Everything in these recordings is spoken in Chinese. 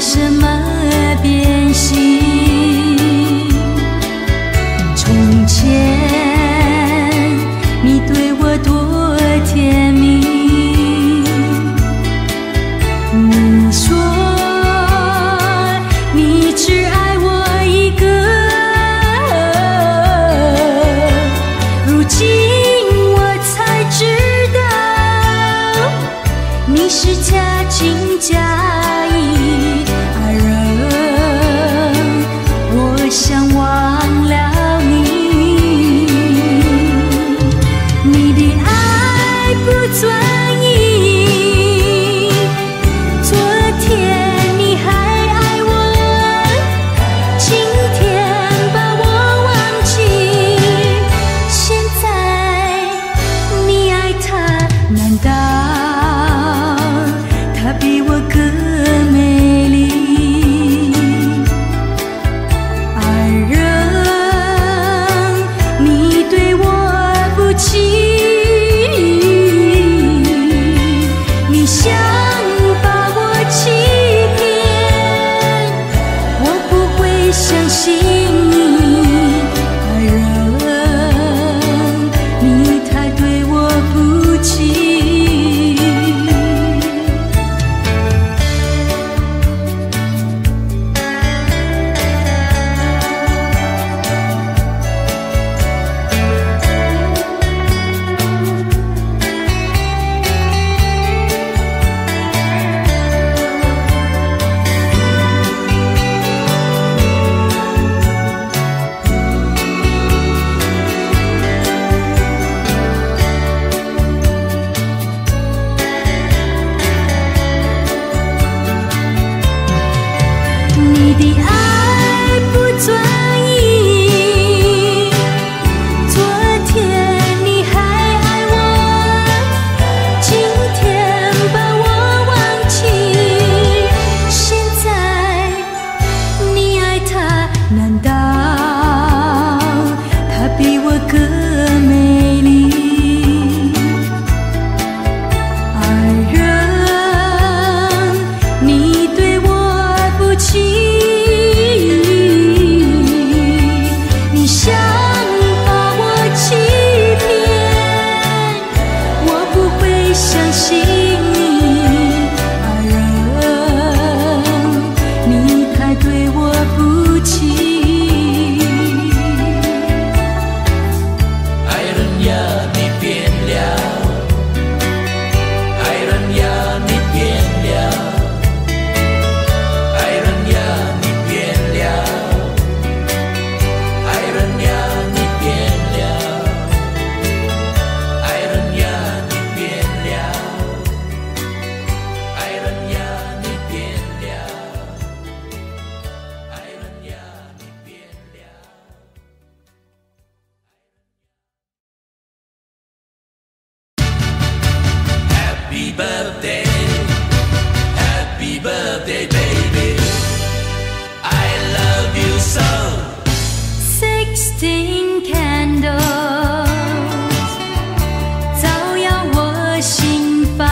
什么变心？从前你对我多甜蜜，你说你只爱我一个，如今我才知道你是假情假意爱人，我想忘了你，你的爱不专一，昨天你还爱我，今天把我忘记，现在你爱他，难道他比我更美丽？爱人，你对我不起，你想把我欺骗，我不会相信你。爱人，你太对我不起。你的爱不专一，昨天你还爱我，今天把我忘记，现在你爱他，难道他比我更美丽？爱人，你对我不起，你想把我欺骗，我不会相信你。爱人，你太对我不起。 爱人呀，你变了，爱人呀，你变了，爱人呀，你变了，爱人呀，你变了，爱人呀，你变了，爱人呀，你变了，爱人呀，你变了。Happy birthday, happy birthday, baby. I love you so. 16 candles 照耀我心房，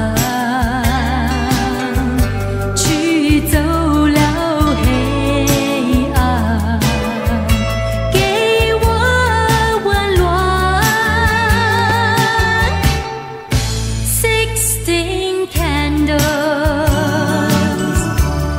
驱走了黑暗，给我温暖。16 candles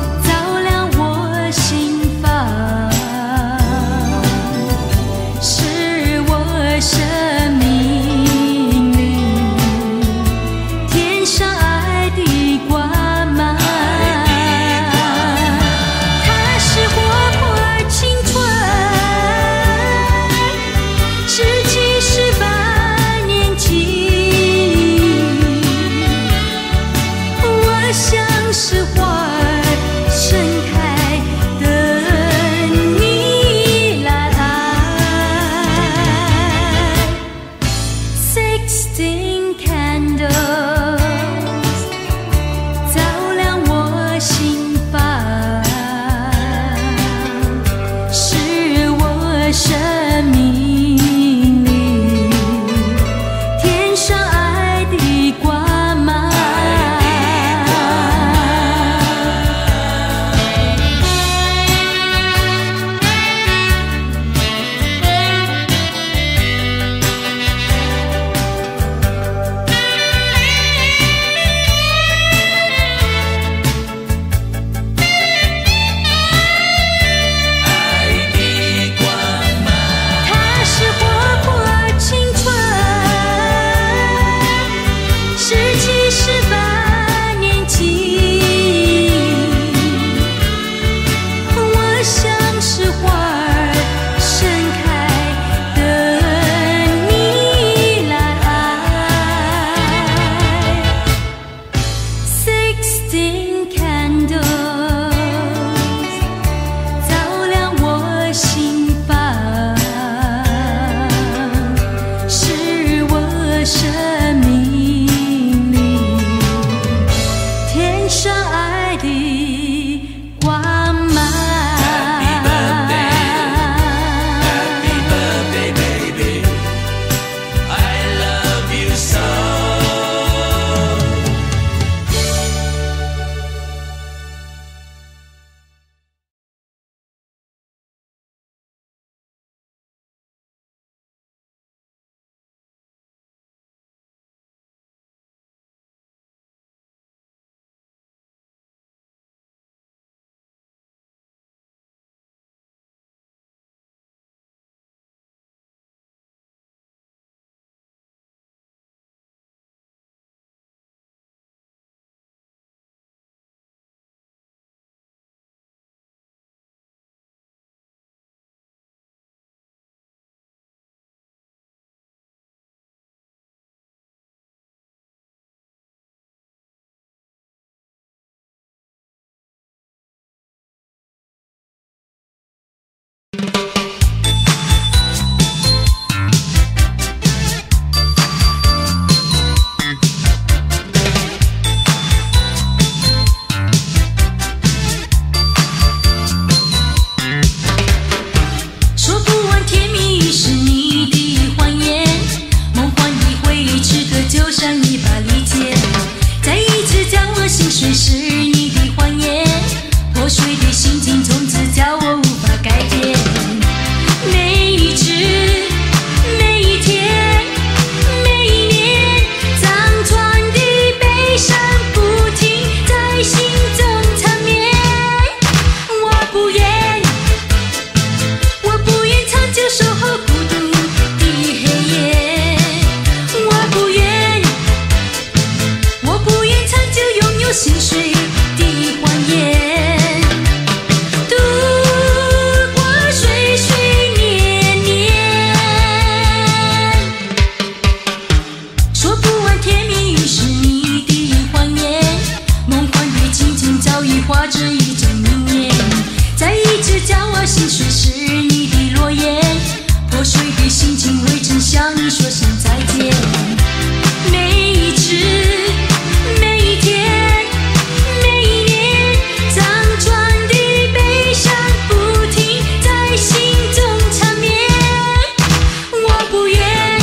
你说声再见。每一次，每一天，每一年，脏撞的悲伤不停在心中缠绵。我不愿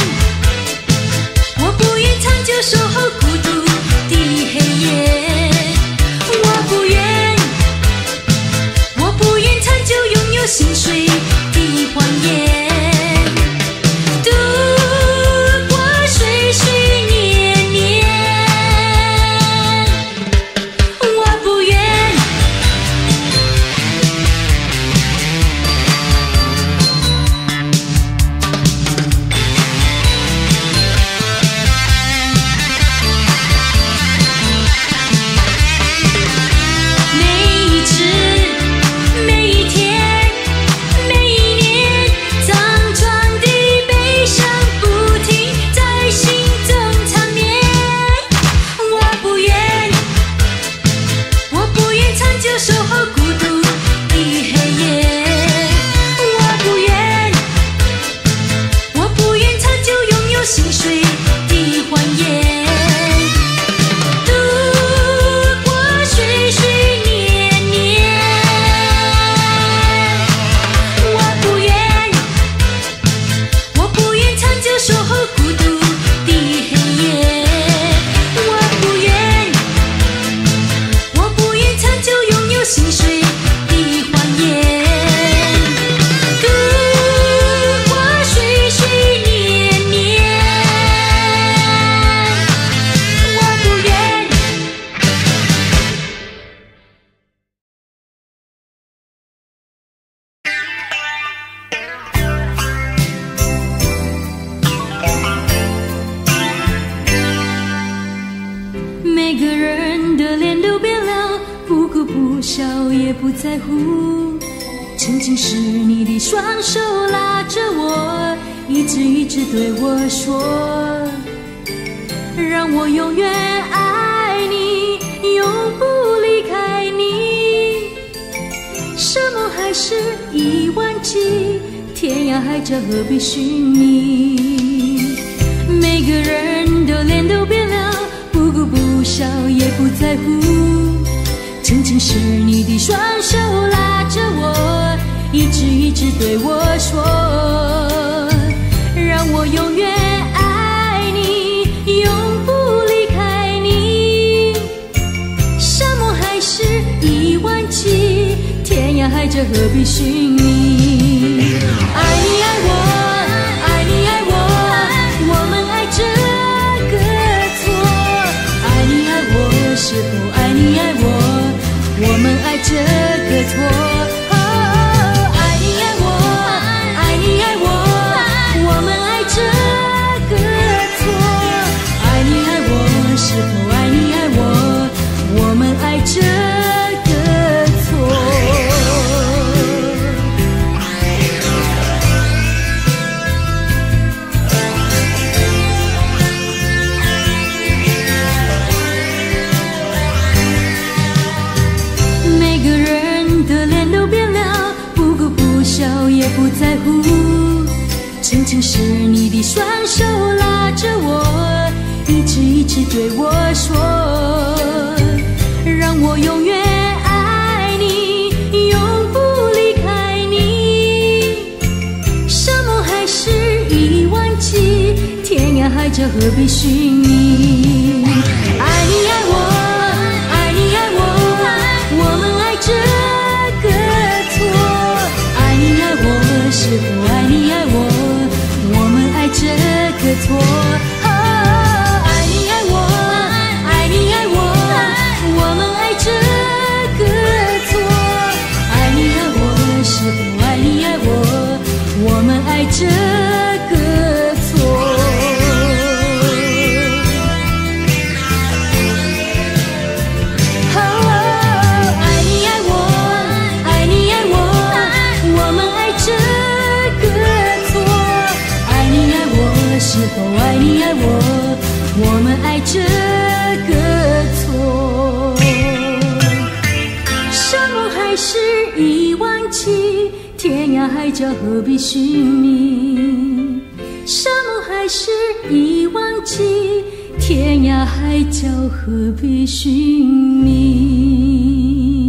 长久守候孤独的黑夜。我不愿长久拥有心碎的谎言。每个人的脸都变了，不哭不笑也不在乎。曾经是你的双手拉着我，一直对我说，让我永远爱你，永不离开你。什么还是已忘记，天涯海角何必寻觅。每个人的脸都变了，不哭不笑也不在乎。曾经是你的双手拉着我，一直对我说，让我永远爱你，永不离开你。什么还是已忘记，天涯海角何必寻觅。爱你爱我，爱你爱我，我们爱这个错。爱你爱我，是否爱你爱我，我们爱这个错。爱你爱我，爱你爱我，我们爱这个错。爱你爱我，是否爱你爱我，我们爱这个错。每个人的脸都变了，不哭不笑也不在乎。曾经是你的双手拉着我，一直对我说，让我永远爱你，永不离开你。什么还是已忘记，天涯海角何必寻觅。爱你爱我，爱你爱我，我们爱这个错。爱你爱我，是否爱你爱我，我们爱这个错。爱你爱我，爱你爱我，我们爱这个错。爱你爱我，是否爱你爱我，我们爱这个错。是否爱你爱我，我们爱这个错。什么还是已忘记，天涯海角何必寻觅。 沙漠还是已忘记，天涯海角何必寻觅。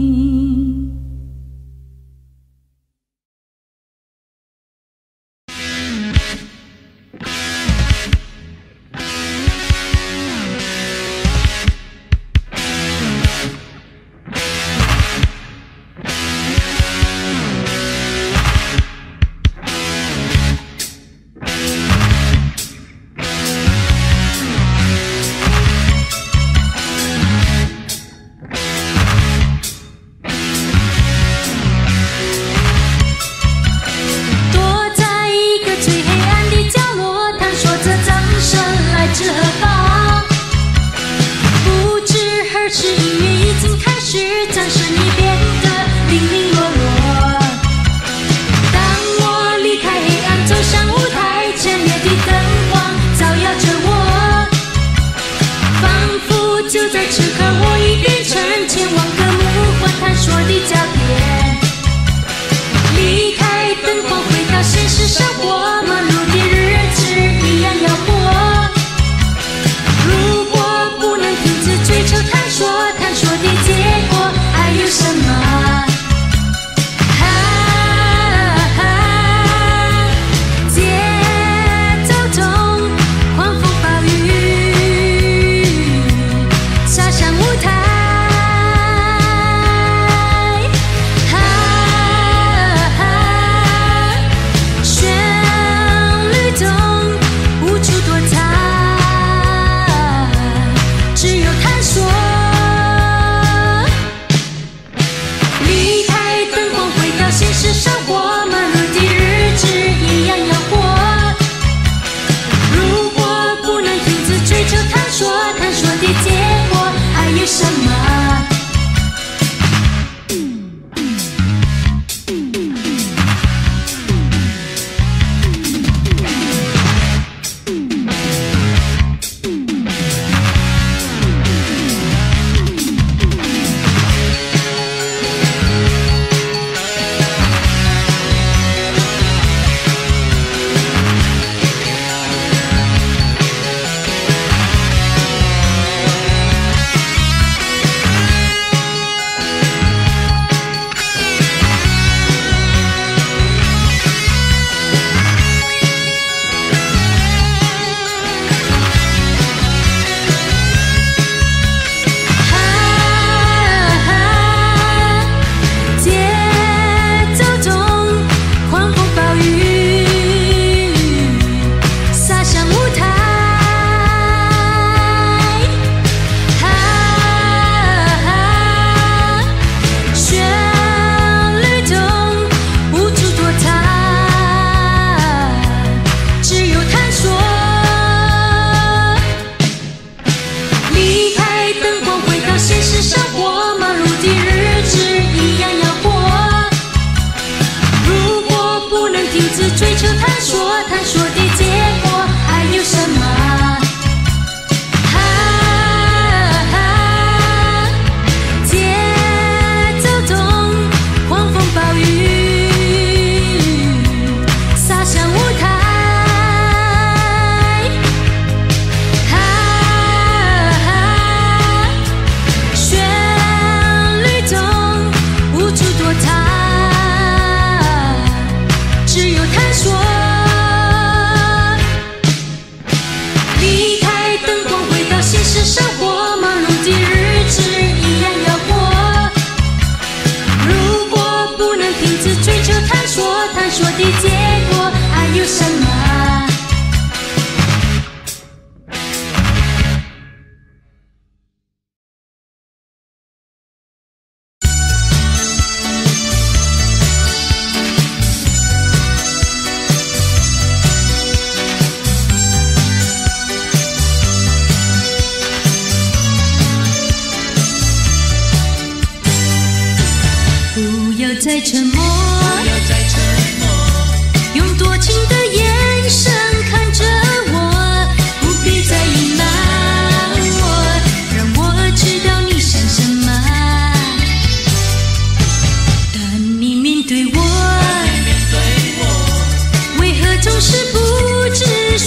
再沉默，用多情的眼神看着我，不必再隐瞒我，让我知道你想什么。但你面对我，为何总是不知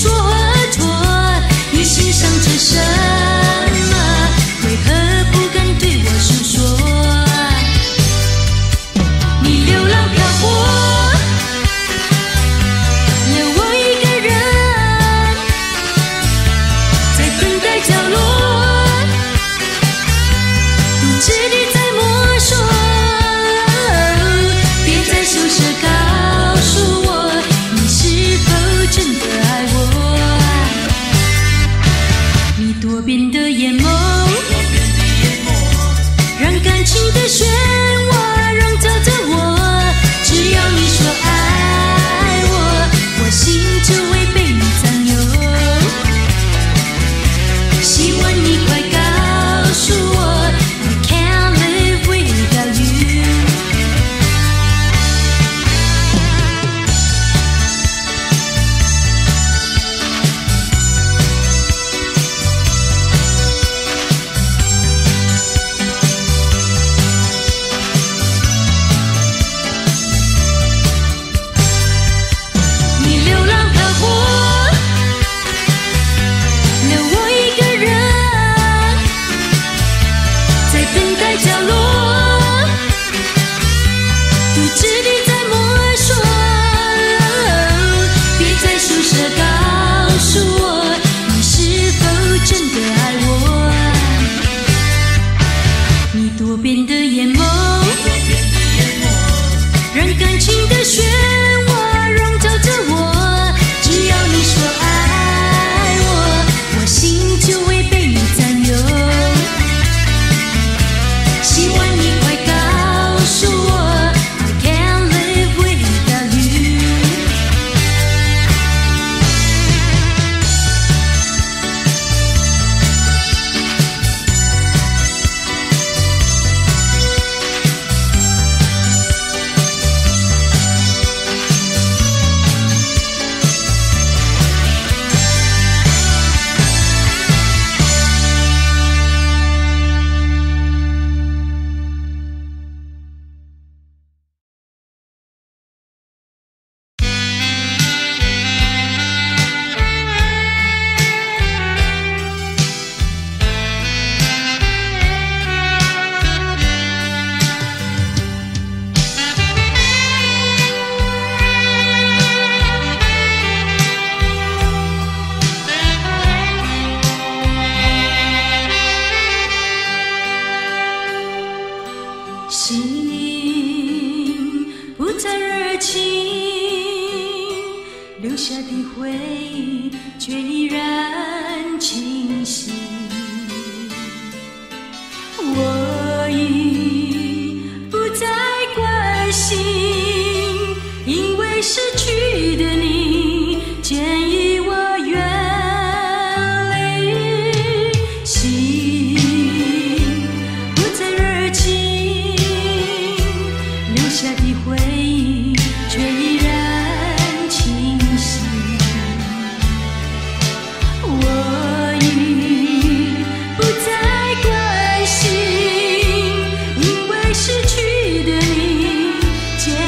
热情，留下的回忆却依然清晰。我已不再关心，因为失去的你建议我远离，心不再热情，留下的回忆却依然清晰。我已不再关心，因为失去的你建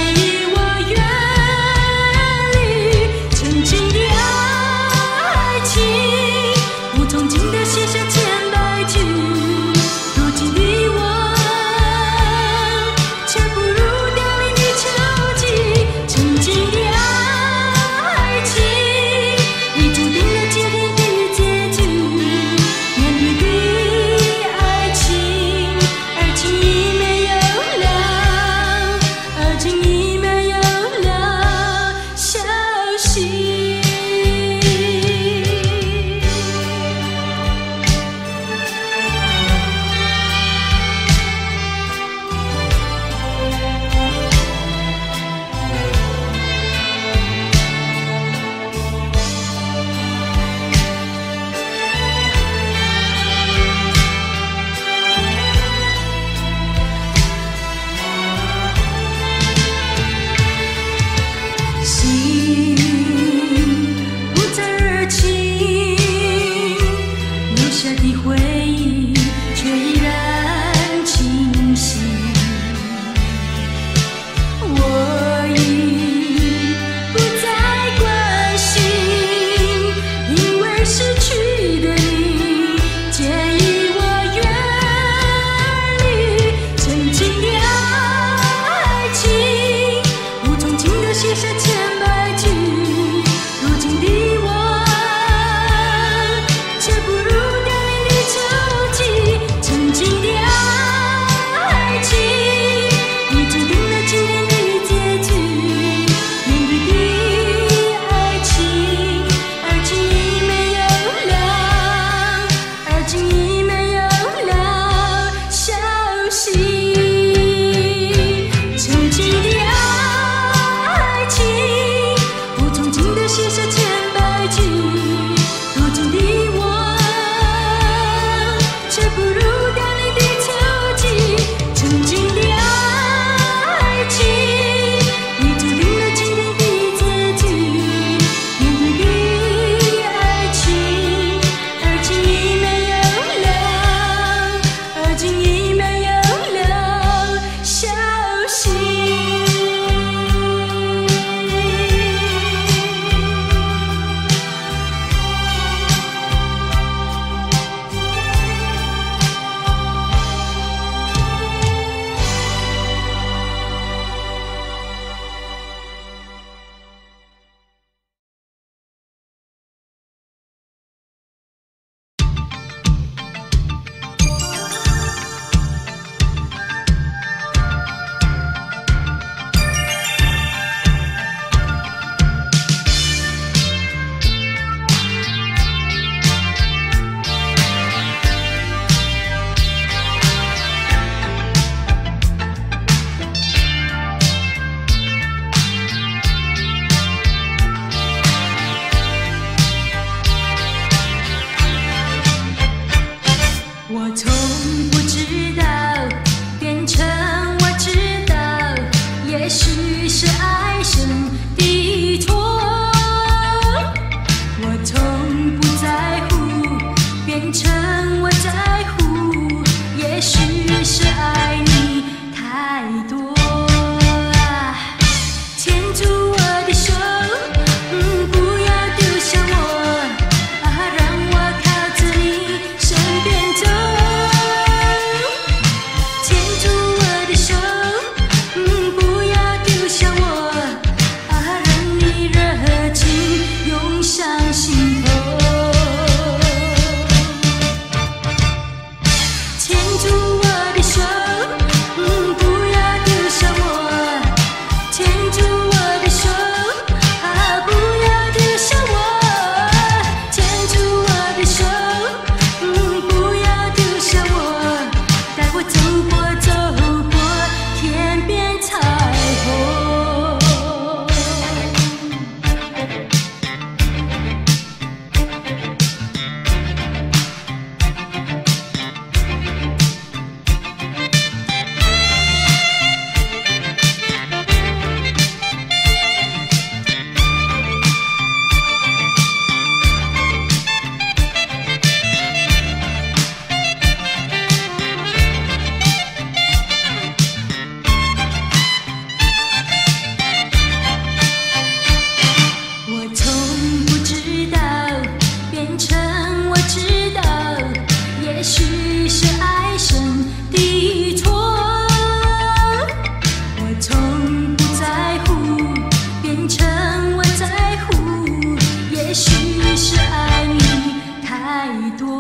许是爱你太多，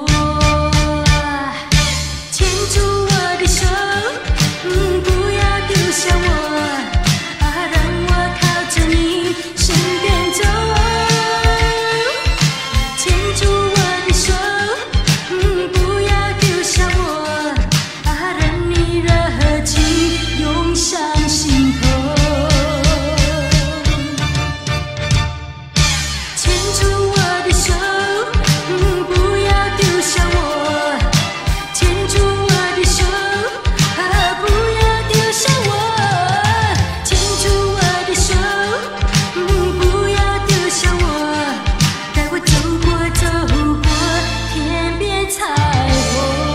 牵住我的手，不要丢下我，让我靠着你身边走。牵住我的手，不要丢下我，任你热情涌上心头。牵住我的手，不要丢下我。牵住我的手，不要丢下我。牵住我的手，不要丢下我。带我走过天边彩虹。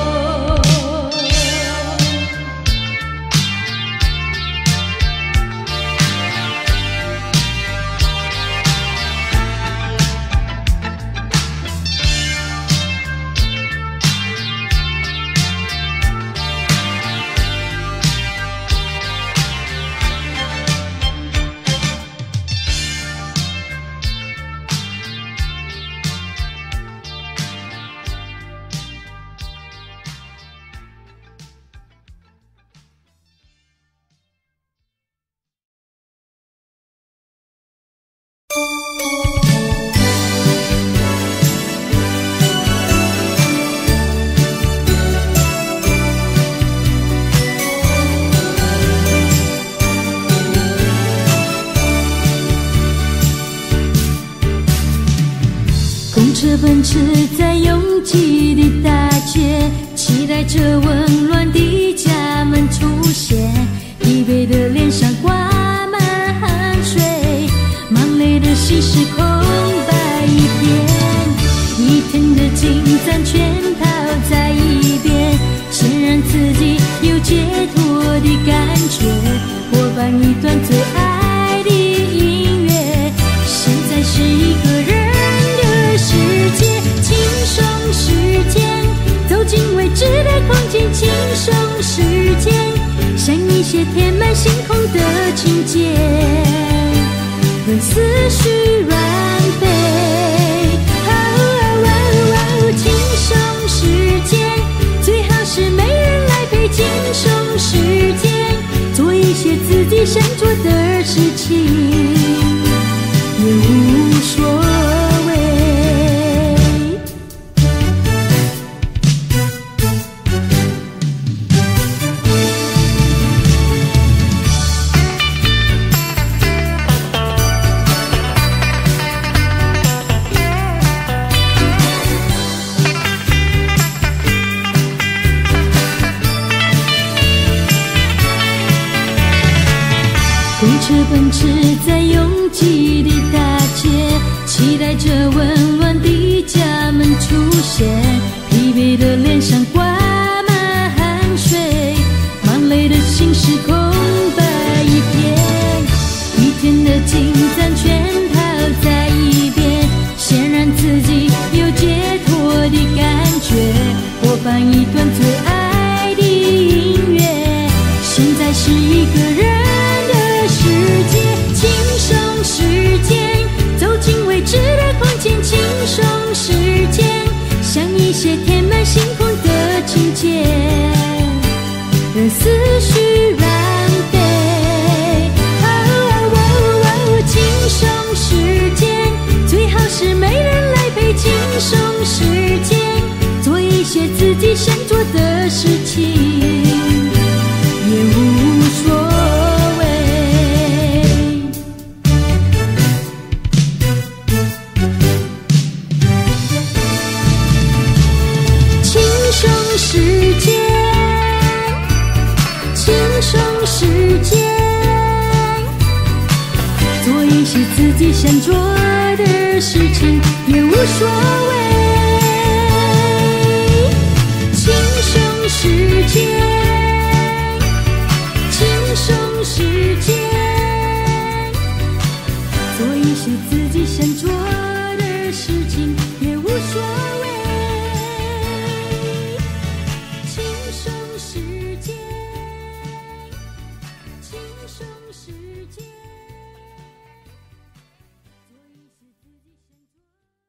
公车奔驰在拥挤的大街，期待着温暖的家门出现。疲惫的脸上挂满汗水，忙累的心是空白一片。一天的紧张全抛在一边，显然自己有解脱的感觉。播放一段最爱的音乐，现在是一个人的世界，轻松时间，走进未知的空间，轻松时间，像一些填满星空的情节，让思绪乱飞。轻松时间，最好是没人来陪。轻松时间，做一些自己想做的事情，也无所谓。公车奔驰在拥挤的大街，期待着温暖的家门出现。疲惫的脸上挂满汗水，忙累的心是空白一片。一天的紧张全抛在一边，显然自己有解脱的感觉。播放一段最爱的音乐，现在是一个人的世界，轻松时间，走进未知的空间，轻松时间，像一些填满星空的情节，让思绪乱飞。轻松时间，最好是没人来陪。轻松时间，做一些自己想做的事情，也无所谓。轻松时间，轻松时间，做一些自己想做的事情，也无所谓。轻松时间，轻松时间，做一些自己想做的事情，也无所谓。轻松时间，轻松时间。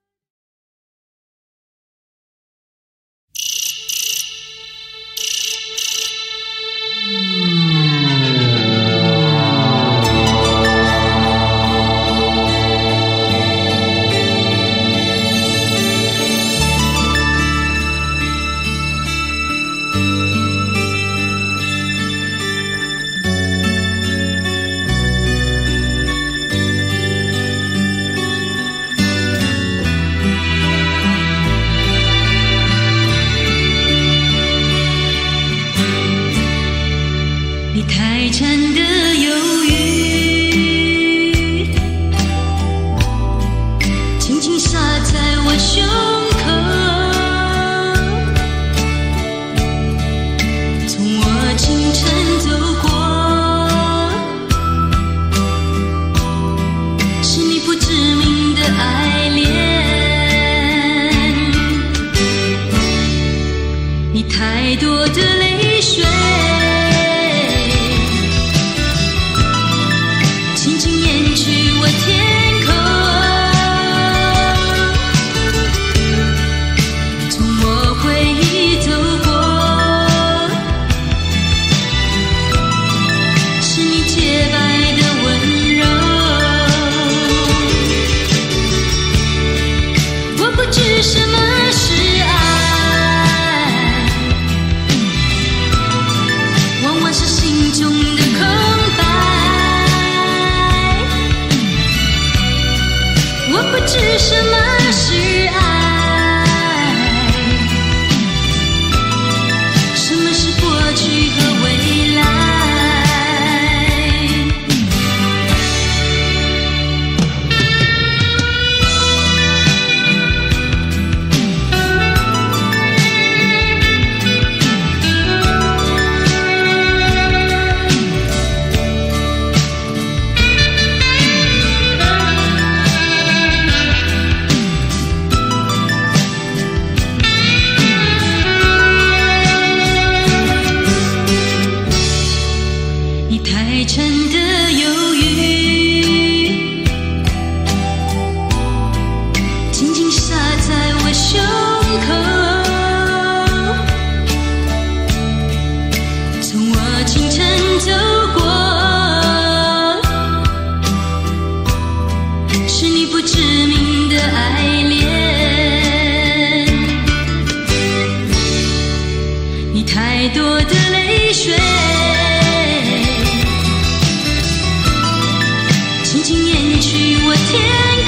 紧掩去我天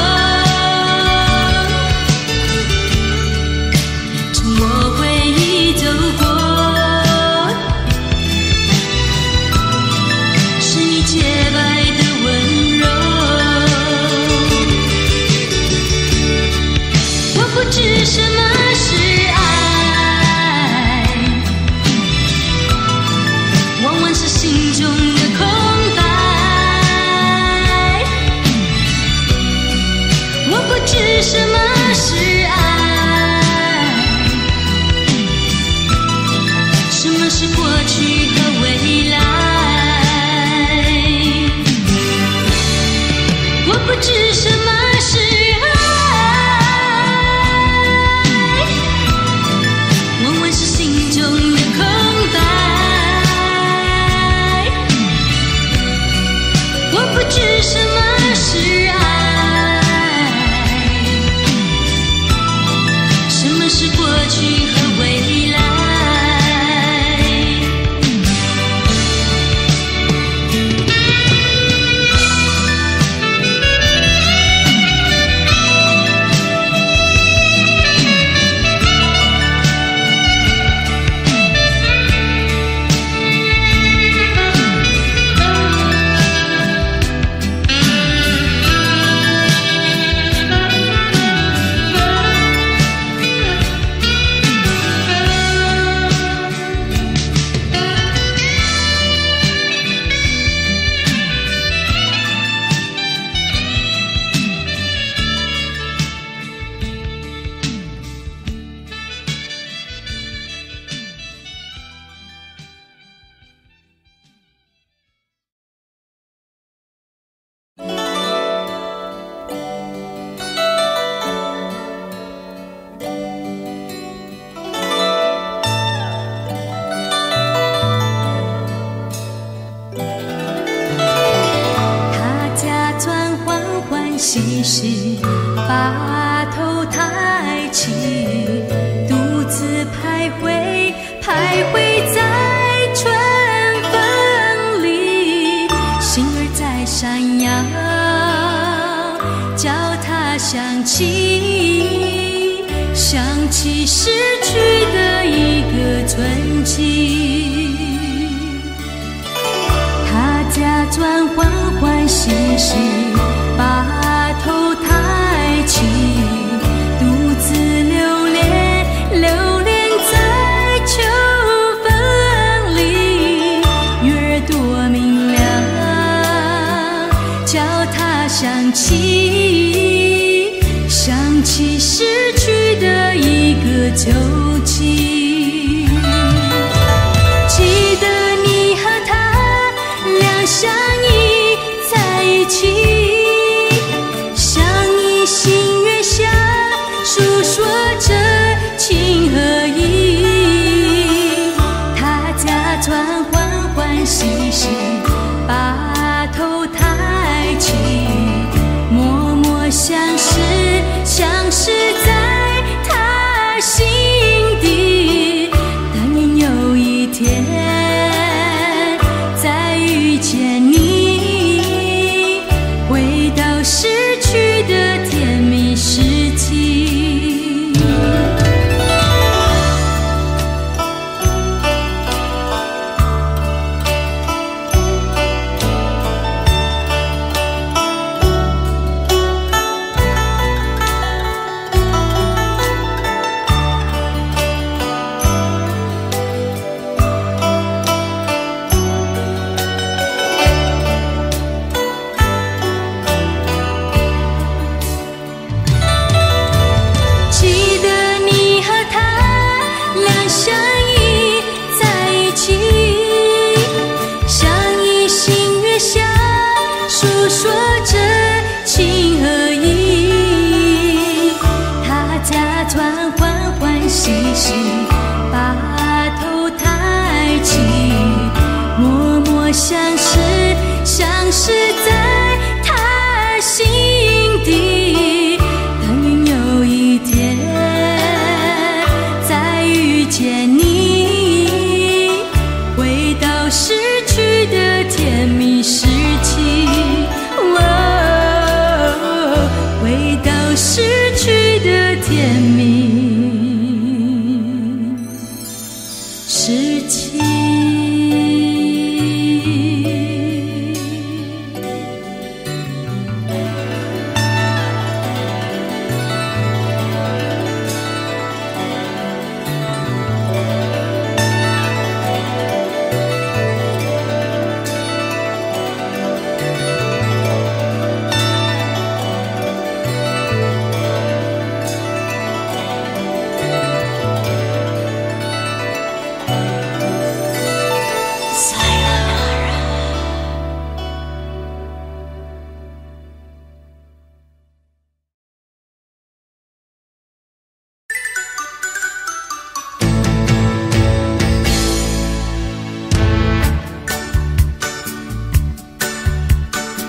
空，趁我回忆走过，是你洁白的温柔。我不知什么是爱，往往是心中的空白。我不知什么是爱，什么是过去和未来。我不知什么是爱，往往是心中的空白。我不知什么是爱，什么是过去和未来。细细把头抬起，独自徘徊，徘徊在春风里，心儿在闪耀，叫它响起，想起失去的一个春季。他假装欢欢喜喜，把头抬起，独自留恋在秋风里，月儿多明亮，叫它想起失去的一个秋季。记得你和他两相依在一起，心月下诉说着情和意，他假装欢欢喜喜，把头抬起，默默相识在他心底。但愿有一天再遇见你，回到失去的甜蜜时期。说着情和意，他假装欢欢喜喜，把头抬起，默默相识在他心底。但愿有一天再遇见你，回到失去的甜蜜时期。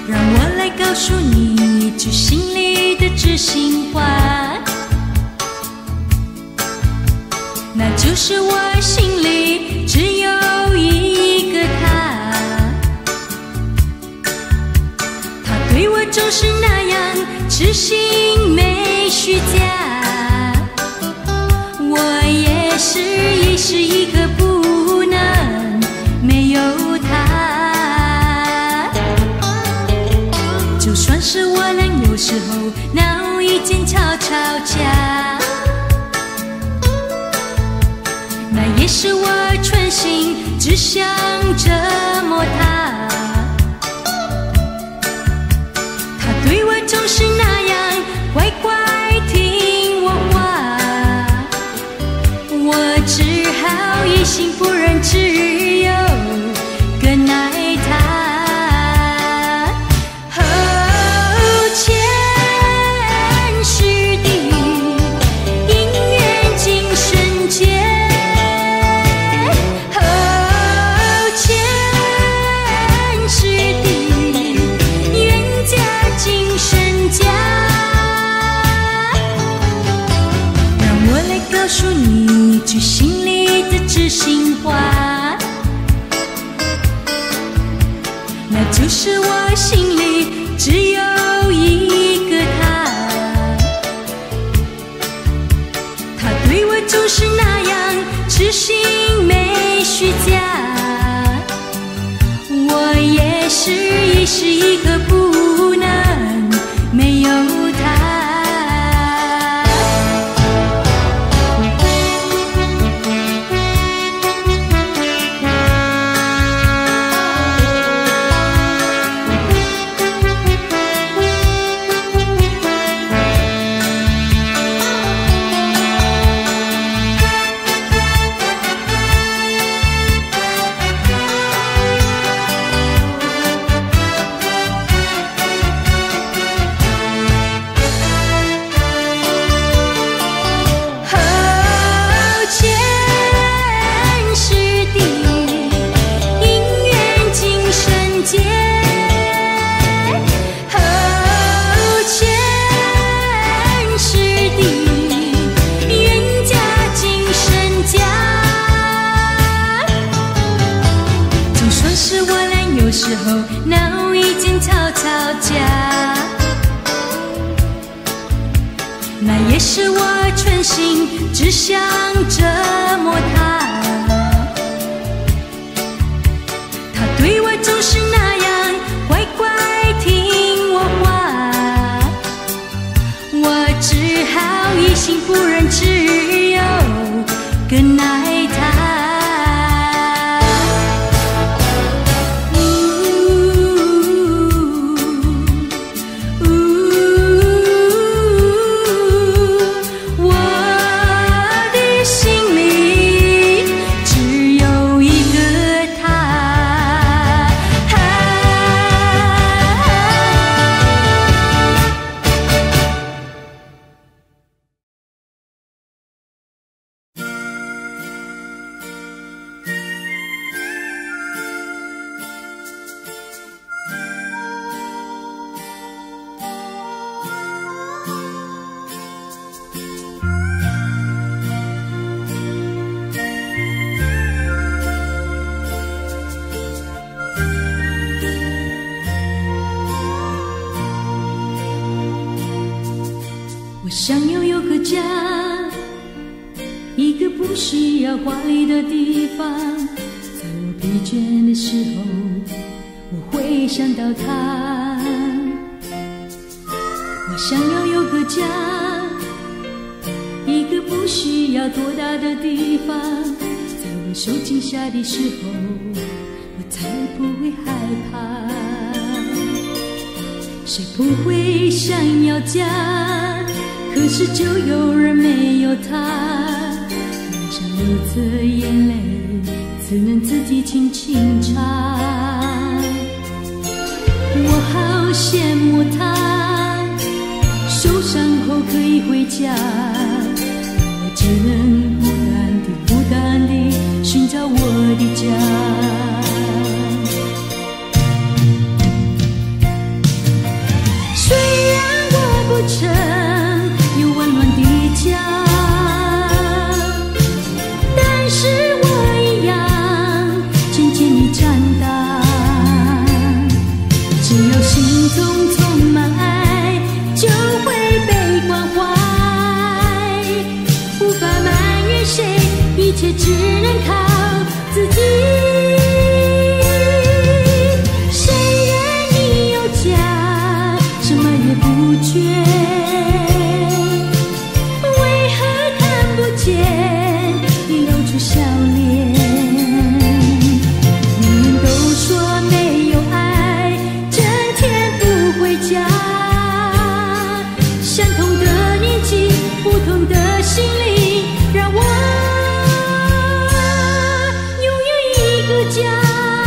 让我来告诉你一句心里的知心话，那就是我心里只有一个他，他对我总是那样痴心没虚假，我也是一时一刻不能没有他，就算是我俩有时候闹意见吵架，那也是我存心只想折磨他，他对我总是那样乖乖听我话，我只好一心不忍，只有更爱他。前世的姻缘今生结，前世的冤家今生家，让我来告诉你一句心里的知心话，那就是我心里只有一个他，他对我总是那样痴心没虚假，我也是一时一刻不能没有他。有时候闹意见吵架，那也是我存心只想折磨他，他对我总是那样乖乖听我话，我只好一心不忍，只有更爱他。我想要有个家，一个不需要华丽的地方，在我疲倦的时候，我会想到他。我想要有个家，一个不需要多大的地方，在我受惊吓的时候，我才不会害怕。谁不会想要家？可是就有人没有他，脸上流着眼泪，只能自己轻轻擦。我好羡慕他，受伤后可以回家，我只能孤单地寻找我的家。 只有心中充满爱，就会被关怀。无法埋怨谁，一切只能靠自己。谁人你有家，什么也不缺，为何看不见你露出笑脸？人人都说没有爱，整天不回家。相同的年纪，不同的心灵，让我拥有一个家。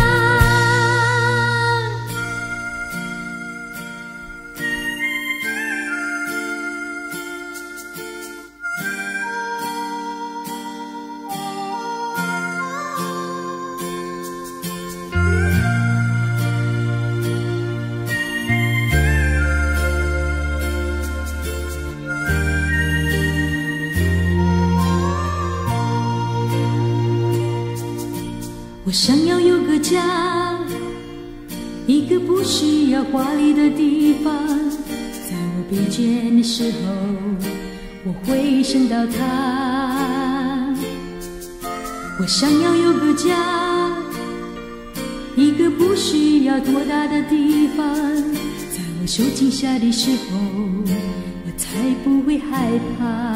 我想要有个家，一个不需要华丽的地方。在我疲倦的时候，我会想到它。我想要有个家，一个不需要多大的地方。在我受惊吓的时候，我才不会害怕。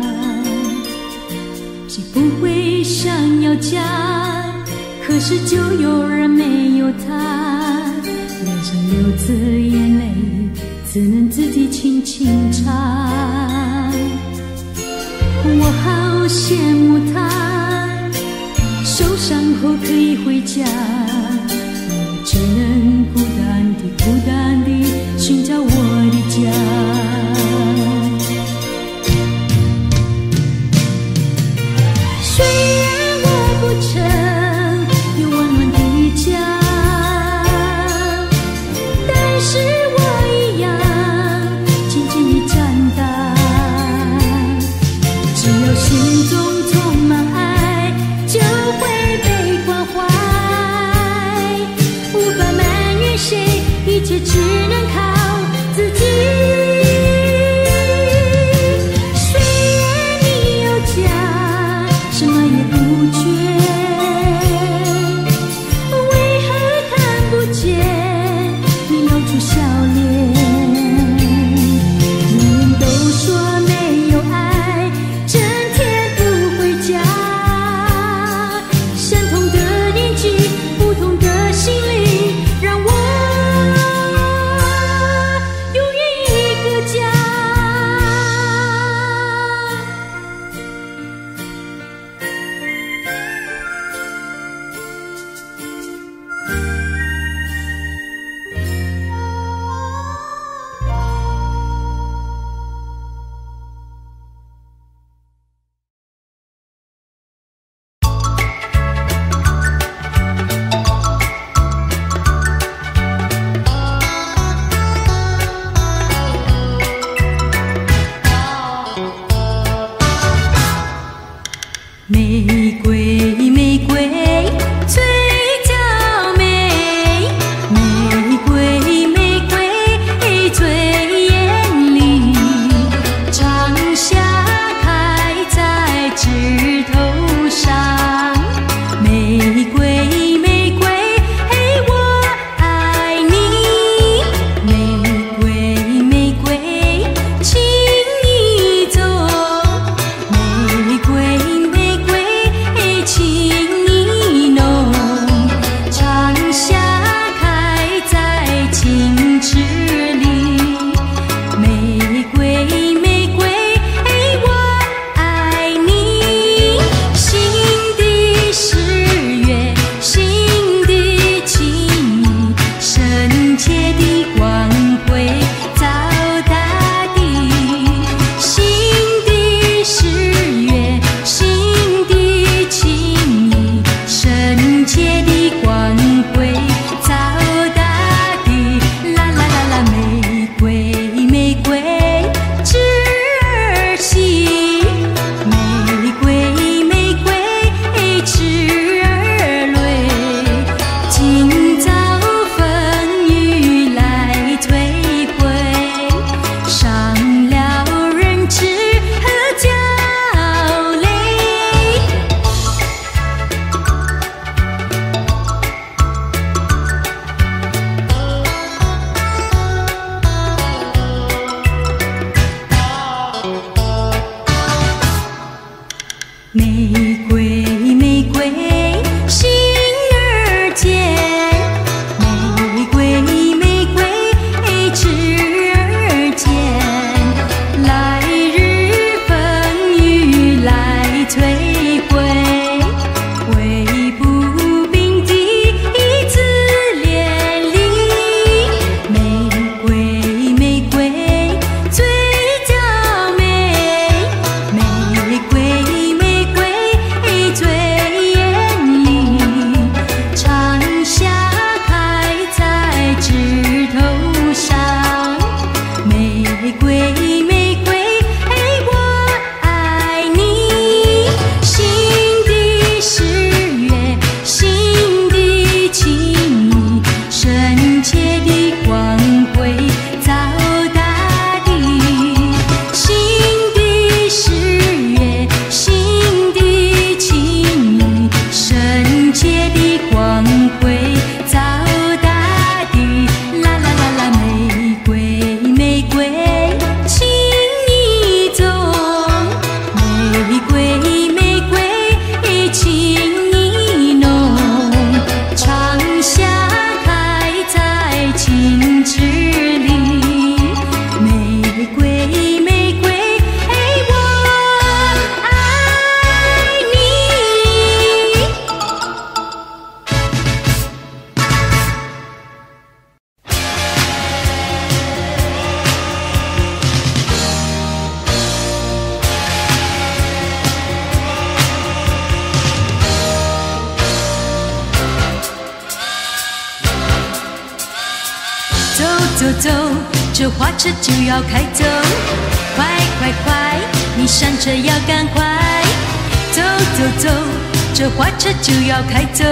谁不会想要家？可是就有人没有他，脸上流着眼泪，只能自己轻轻擦。我好羡慕他，受伤后可以回家，我只能孤单地寻找我的家。虽然我不曾有温暖的家，但是我一样渐渐地长大。只要心中充走走，这花车就要开走，快快快，你上车要赶快。走走走，这花车就要开走。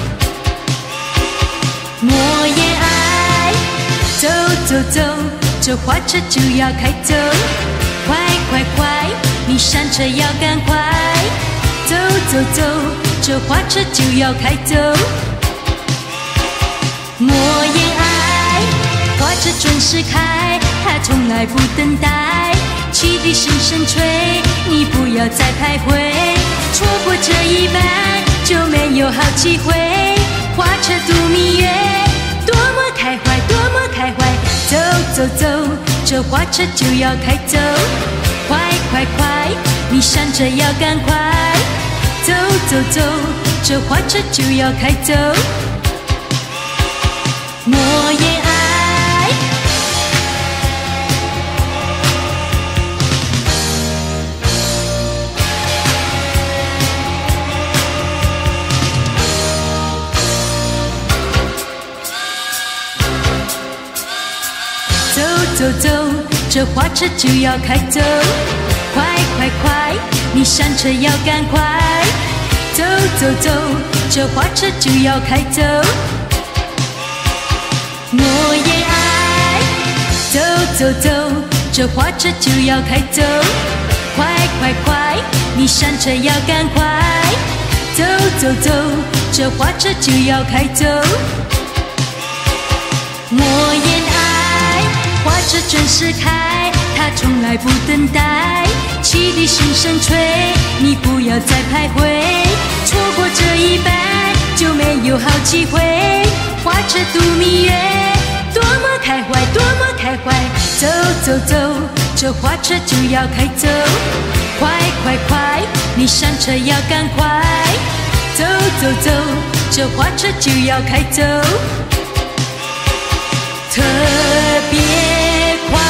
莫言爱，走走走，这花车就要开走，快快快，你上车要赶快。走走走，这花车就要开走。莫言爱，花车准时开，它从来不等待。汽笛声声吹，你不要再徘徊，错过这一班就没有好机会。花车度蜜月，多么开怀，多么开怀。走走走，这花车就要开走，快快快，你上车要赶快。走走走，这花车就要开走。莫言爱，走走走，这花车就要开走，快快快，你上车要赶快。走走走，这花车就要开走。莫言爱，走走走，这花车就要开走，快快快，你上车要赶快。走走走，这花车就要开走。莫言爱，花车准时开，它从来不等待。汽笛声声吹，你不要再徘徊，错过这一班就没有好机会。花车度蜜月，多么开怀，多么开怀。走走走，这花车就要开走，快快快，你上车要赶快。走走走，这花车就要开走，特别快。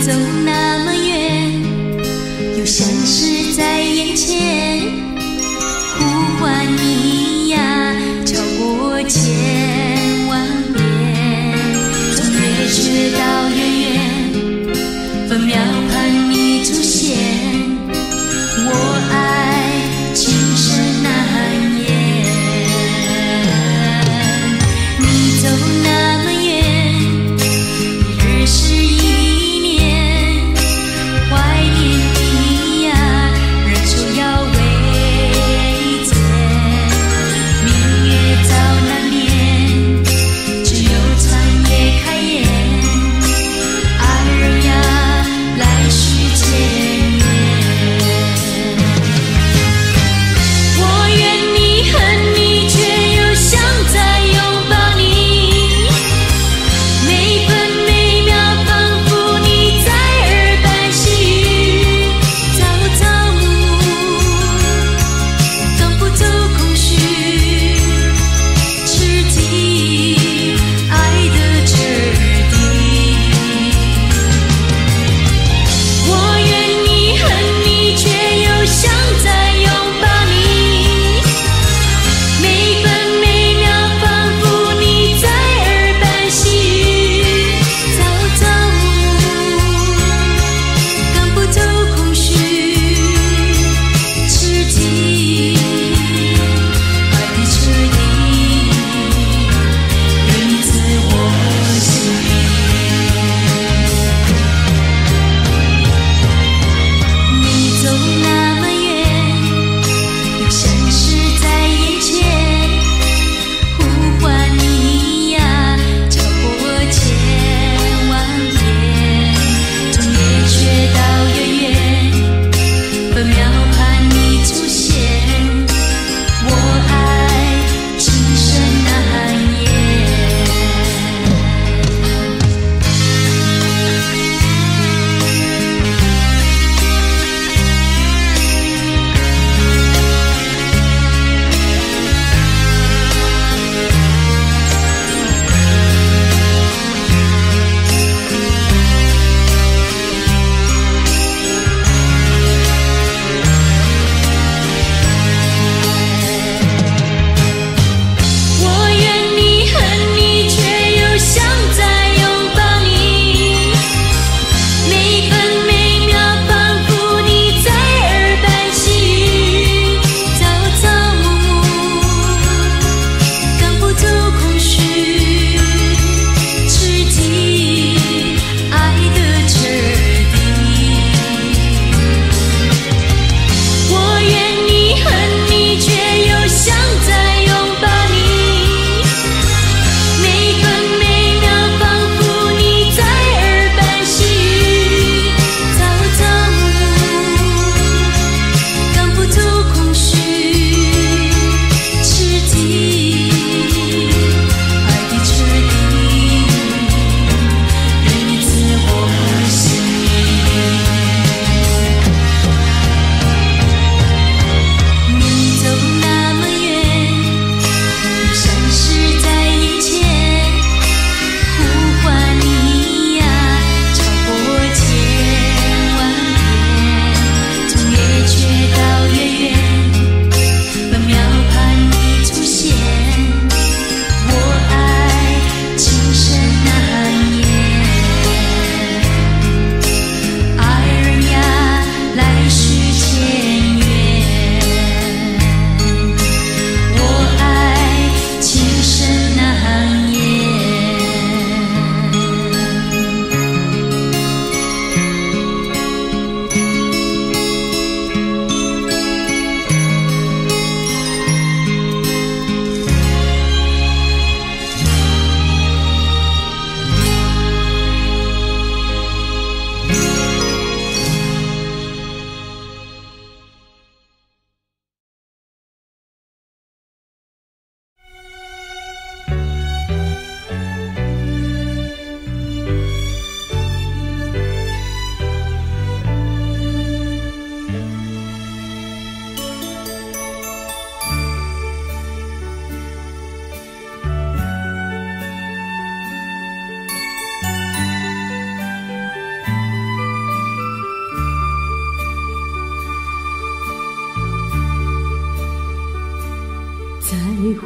走那么远，又像是在眼前，呼唤你呀，超过千万遍，从月缺到圆圆，分秒盼你出现，我爱情深难言。你走那么远，日是一年，怀念你呀，人手要未见。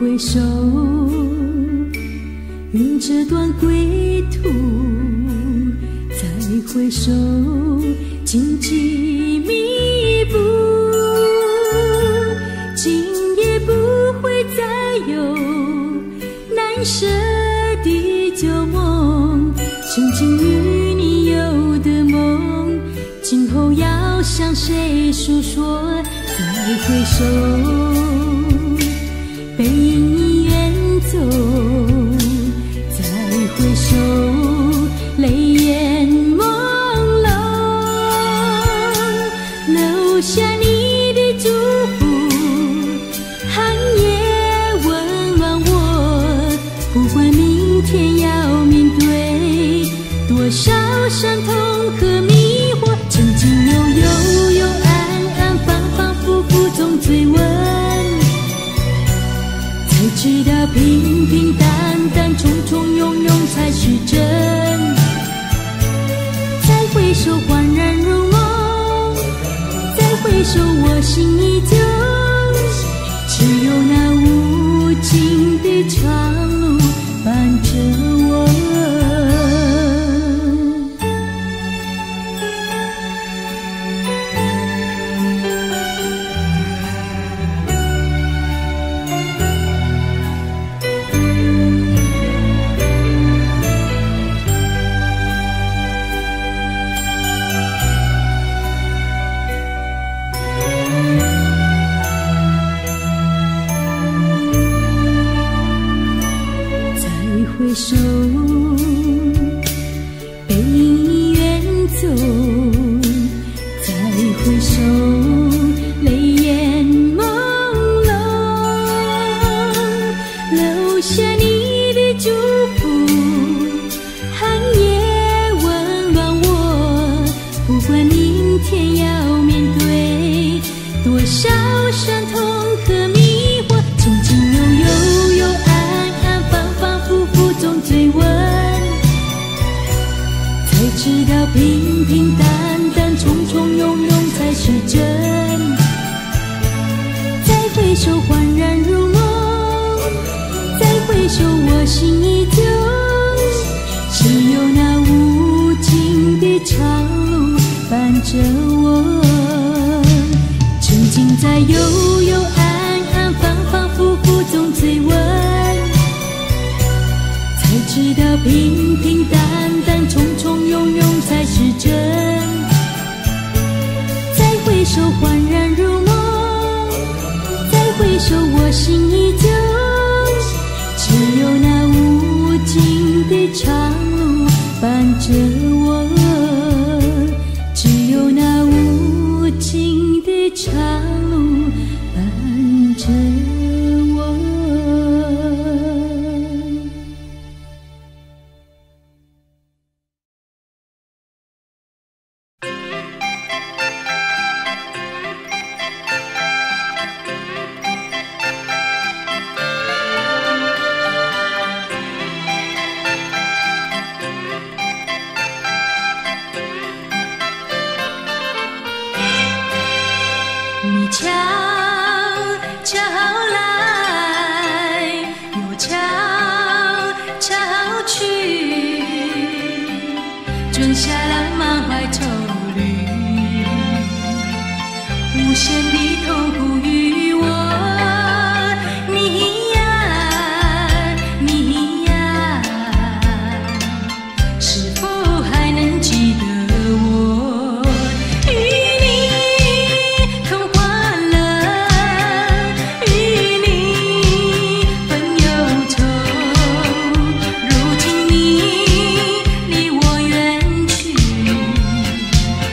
回首，云这段归途，再回首，荆棘密布，今夜不会再有难舍的旧梦，曾经与你有的梦，今后要向谁诉说？再回首，背影已远走，再回首，泪眼朦胧，留下你的祝福，寒夜温暖我，不管明天要面对多少伤痛和迷惑，曾经有暗暗反反复复总追问，才知道平平淡淡从从庸庸才是真。再回首恍然如梦，再回首我心依旧，只有那无尽的长路伴着我。回首，背影已远走，再回首，泪眼朦胧，留下你的祝福，寒夜温暖我，不管明天要面对多少伤痛和迷惑，曾经有暗暗反反复复总追问，才知道平平淡淡从从庸庸才是真。再回首恍然如梦，再回首我心依旧，只有那无尽的长路伴着我。曾经在有暗暗反反复复总追问，才知道平平淡淡从从庸庸才是真。再回首恍然如梦，再回首我心依旧，只有那无尽的长路伴着我，只有那无尽的长路伴着我。你悄悄来，又悄悄去，种下了满怀愁虑，无限的痛苦于我。你呀，你呀，是否还能记得我？与你同欢乐，与你分忧愁。如今你离我远去，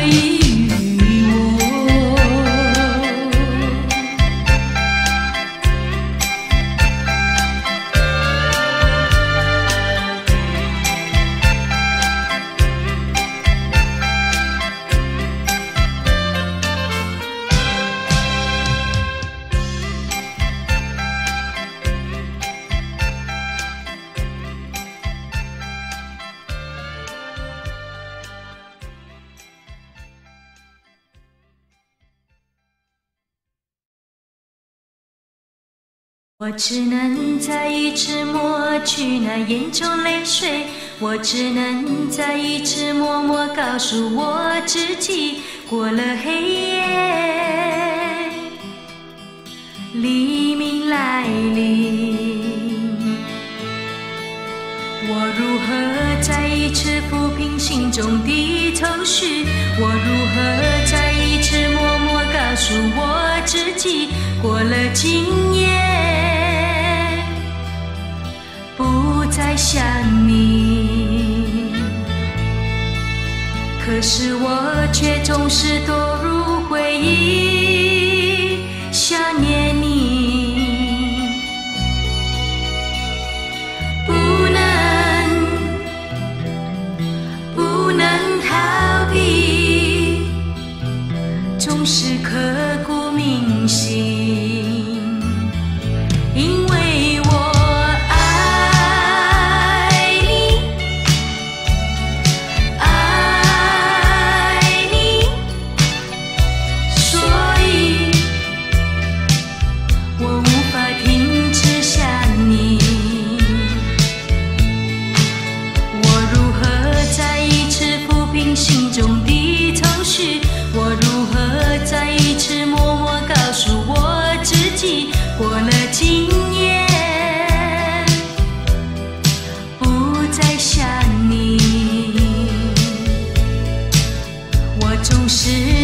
于我。我只能再一次抹去那眼中泪水，我只能再一次默默告诉我自己，过了黑夜，黎明来临。我如何再一次抚平心中的愁绪？我如何再一次默默告诉我自己，过了今夜，不再想你。可是我却总是堕入回忆，想念你，不能逃避，总是刻骨铭心，因为我心中的愁绪，我如何再一次默默告诉我自己，过了今夜，不再想你。我总是